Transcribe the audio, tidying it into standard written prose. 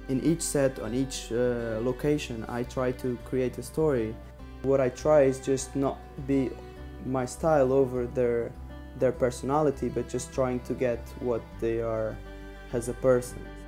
In each set, on each location, I try to create a story. What I try is just not be my style over their personality, but just trying to get what they are as a person.